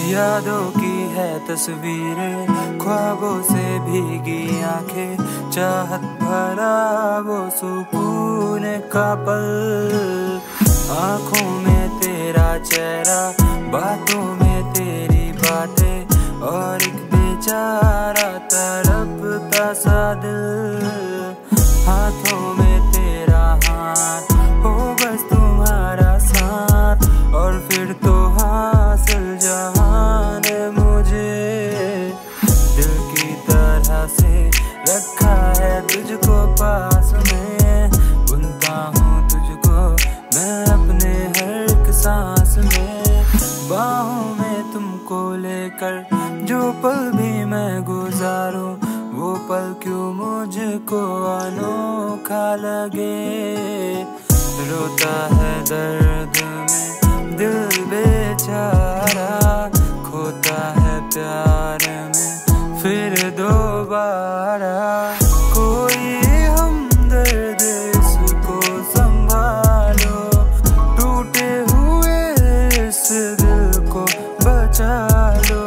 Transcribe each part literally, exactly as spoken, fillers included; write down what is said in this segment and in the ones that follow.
यादों की है तस्वीरें, ख्वाबों से भीगी आंखें, चाहत भरा वो सुकून का पल। आंखों में तेरा चेहरा, बातों में तेरी बातें, और एक बेचारा तड़पता सा दिल। हाथों में तेरा हाथ हो बस तुम्हारा साथ, और फिर तो हासिल जहान मुझे। दिल की तरह से रखा है तुझको पास में, बुनता हूँ तुझको मैं अपने हर एक सांस में। बाहों में तुमको लेकर जो पल भी मैं गुजारूं, वो पल क्यों मुझको अनोखा लगे। रोता है दर्द में दिल बेचारा, खोता है प्यार में फिर दोबारा। कोई हमदर्द इसको संभालो, टूटे हुए इस दिल को बचा लो।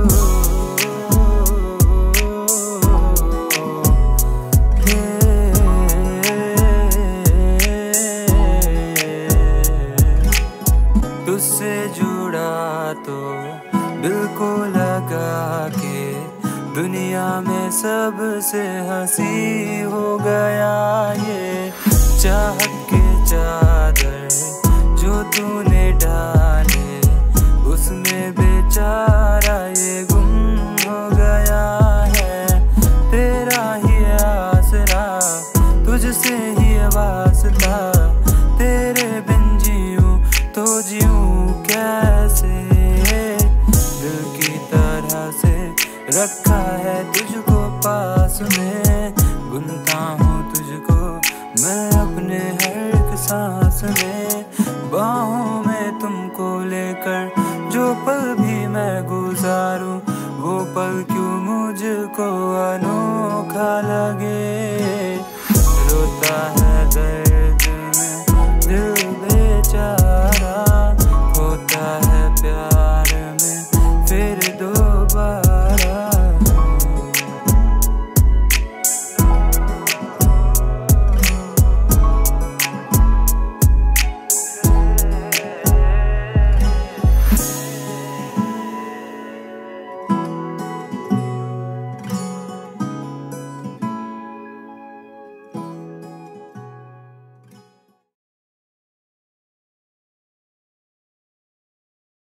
तुझसे जुड़ा तो दिल को लगा के, दुनिया में सबसे हंसी हो गया ये। चाहत के चादर जो तूने डाले, उसमें बेचारा ये गुम हो गया है। तेरा ही आसरा, तुझसे ही वास्ता, तेरे बिन जीऊं तो जीऊं कैसे। दिल की तरह से रखा है तुझको पास में, बुनता हूँ तुझको मैं अपने हर एक सांस में। बाहों में तुमको लेकर जो पल भी मैं गुजारूं, वो पल क्यों मुझको अनोखा लगे।